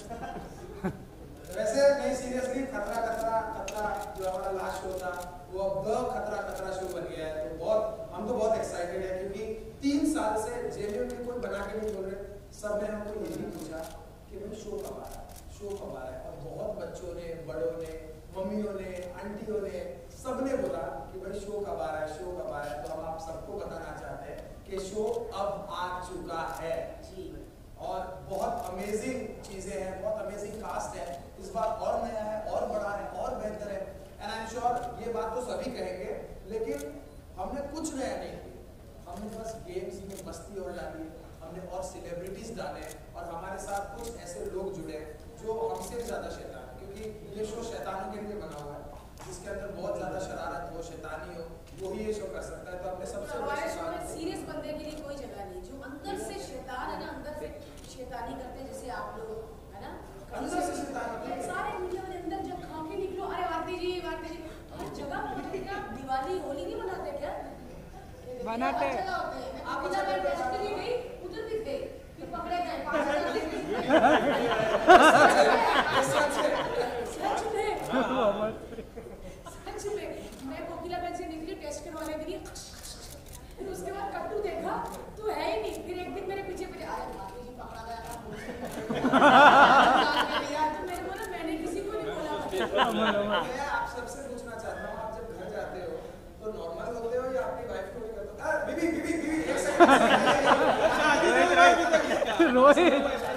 वैसे नहीं, सीरियसली खतरा खतरा खतरा जो हमारा लास्ट शो था वो अब द खतरा खतरा शो बन गया है। तो हम तो बहुत एक्साइटेड है क्योंकि 3 साल से जेन्युइनली कोई बना के नहीं बोल रहे, सब ने हमको यही पूछा कि भाई शो कब आ रहा है, शो कब आ रहा है। और बहुत बच्चों ने, बड़ों ने, मम्मियों ने, आंटियों ने, सबने बोला कि भाई शो कब आ रहा है, शो कब आ रहा है। तो हम आप सबको बताना चाहते हैं कि शो अब आ चुका है जी। और बहुत अमेजिंग चीजें हैं, बहुत अमेजिंग कास्ट है इस बार, और नया है, और बड़ा है, और बेहतर है। एंड आई एम श्योर ये बात तो सभी कहेंगे, लेकिन हमने कुछ नया नहीं किया, हमने बस गेम्स में मस्ती और डाली, हमने और सेलिब्रिटीज डाले और हमारे साथ कुछ ऐसे लोग जुड़े जो हमसे भी ज्यादा शैतान है, क्योंकि ये शो शैतानों के लिए बना हुआ है, जिसके अंदर बहुत ज्यादा शरारत हो, शैतानी हो, वो ही ये शो कर सकता है। तो अपने सबसे सीरियस बंदे के लिए कोई जगह नहीं, जो अंदर से शैतान है ना, अंदर से शैतानी करते हैं, जैसे आप लोग है ना, अंदर से शैतान सारे मीडिया में अंदर जब खा के निकलो, अरे आरती जी हर जगह पहुंचते क्या, दिवाली होली नहीं मनाते क्या? बनाते आप बिना मैं टेस्ट के लिए गई, उधर भी गई, फिर पकड़े गए सच में मैं कोकिला बहन से निकली, टेस्ट करवाने के लिए, फिर उसके बाद कट्टू देखा तो है ही नहीं, फिर एक दिन मेरे पीछे पीछे आया, जी पकड़ा गया था तो मैंने बोला मैंने किसी को नहीं बोला। मैं आप सबसे पूछना चाहता हूँ, आप जब घर जाते हो तो नॉर्मल होते हो या अपनी वाइफ को भी कहते हो बीबी बीबी बीबी एक सेकंड